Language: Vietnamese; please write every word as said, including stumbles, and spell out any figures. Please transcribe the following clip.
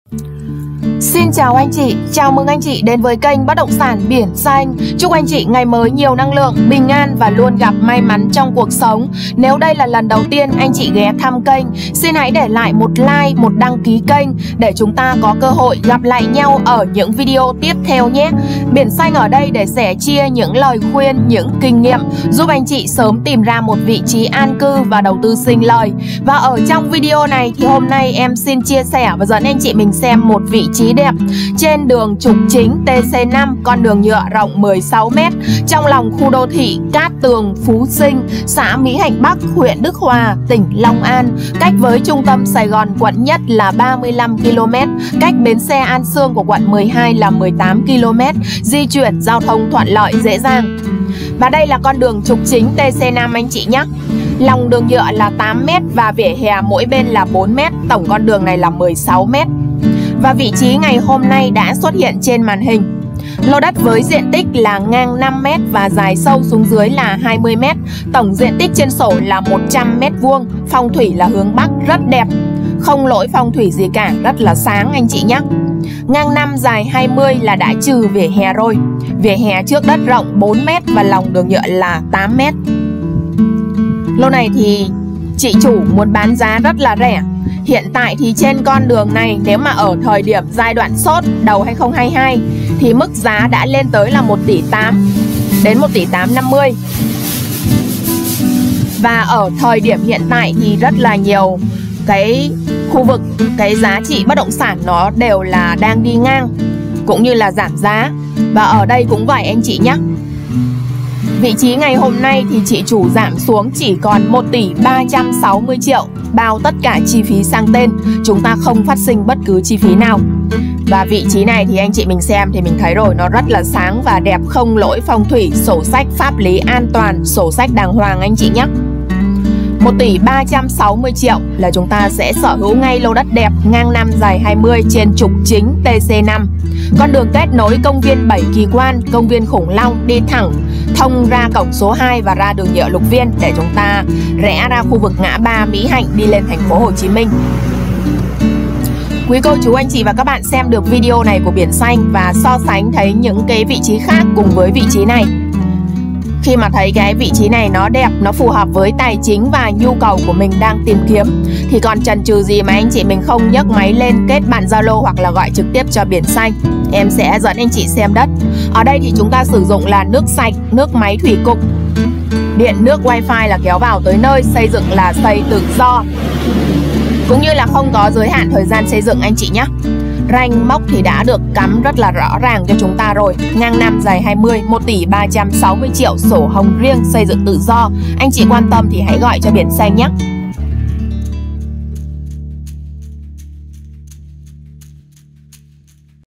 Xin chào anh chị, chào mừng anh chị đến với kênh Bất động sản Biển Xanh. Chúc anh chị ngày mới nhiều năng lượng, bình an và luôn gặp may mắn trong cuộc sống. Nếu đây là lần đầu tiên anh chị ghé thăm kênh, xin hãy để lại một like, một đăng ký kênh để chúng ta có cơ hội gặp lại nhau ở những video tiếp theo nhé. Biển Xanh ở đây để sẻ chia những lời khuyên, những kinh nghiệm giúp anh chị sớm tìm ra một vị trí an cư và đầu tư sinh lời. Và ở trong video này thì hôm nay em xin chia sẻ và dẫn anh chị mình xem một vị trí đẹp trên đường trục chính T C năm, con đường nhựa rộng mười sáu mét trong lòng khu đô thị Cát Tường, Phú Sinh, xã Mỹ Hạnh Bắc, huyện Đức Hòa, tỉnh Long An, cách với trung tâm Sài Gòn quận Nhất là ba mươi lăm ki lô mét, cách bến xe An Sương của quận mười hai là mười tám ki lô mét, di chuyển giao thông thuận lợi dễ dàng. Và đây là con đường trục chính T C năm anh chị nhé. Lòng đường nhựa là tám mét và vỉa hè mỗi bên là bốn mét, tổng con đường này là mười sáu mét. Và vị trí ngày hôm nay đã xuất hiện trên màn hình. Lô đất với diện tích là ngang năm mét và dài sâu xuống dưới là hai mươi mét. Tổng diện tích trên sổ là một trăm mét vuông. Phong thủy là hướng Bắc rất đẹp, không lỗi phong thủy gì cả, rất là sáng anh chị nhé. Ngang năm dài hai mươi là đã trừ vỉa hè rồi. Vỉa hè trước đất rộng bốn mét và lòng đường nhựa là tám mét. Lô này thì chị chủ muốn bán giá rất là rẻ. Hiện tại thì trên con đường này nếu mà ở thời điểm giai đoạn sốt đầu hai không hai hai thì mức giá đã lên tới là một tỷ tám đến một tỷ tám năm mươi. Và ở thời điểm hiện tại thì rất là nhiều cái khu vực, cái giá trị bất động sản nó đều là đang đi ngang cũng như là giảm giá. Và ở đây cũng vậy anh chị nhé. Vị trí ngày hôm nay thì chị chủ giảm xuống chỉ còn một tỷ ba trăm sáu mươi triệu, bao tất cả chi phí sang tên, chúng ta không phát sinh bất cứ chi phí nào. Và vị trí này thì anh chị mình xem thì mình thấy rồi, nó rất là sáng và đẹp, không lỗi phong thủy, sổ sách pháp lý an toàn, sổ sách đàng hoàng anh chị nhé. một tỷ ba trăm sáu mươi triệu là chúng ta sẽ sở hữu ngay lô đất đẹp ngang năm dài hai mươi trên trục chính T C năm. Con đường kết nối công viên Bảy Kỳ Quan, công viên Khủng Long đi thẳng thông ra cổng số hai và ra đường nhựa Lục Viên để chúng ta rẽ ra khu vực ngã ba Mỹ Hạnh đi lên thành phố Hồ Chí Minh. Quý cô chú anh chị và các bạn xem được video này của Biển Xanh và so sánh thấy những cái vị trí khác cùng với vị trí này. Khi mà thấy cái vị trí này nó đẹp, nó phù hợp với tài chính và nhu cầu của mình đang tìm kiếm thì còn chần chừ gì mà anh chị mình không nhấc máy lên kết bạn Zalo hoặc là gọi trực tiếp cho Biển Xanh. Em sẽ dẫn anh chị xem đất. Ở đây thì chúng ta sử dụng là nước sạch, nước máy thủy cục, điện nước wifi là kéo vào tới nơi, xây dựng là xây tự do, cũng như là không có giới hạn thời gian xây dựng anh chị nhé. Ranh mốc thì đã được cắm rất là rõ ràng cho chúng ta rồi. Ngang năm dài hai mươi, một tỷ ba trăm sáu mươi triệu, sổ hồng riêng, xây dựng tự do. Anh chị quan tâm thì hãy gọi cho Biển Xanh nhé.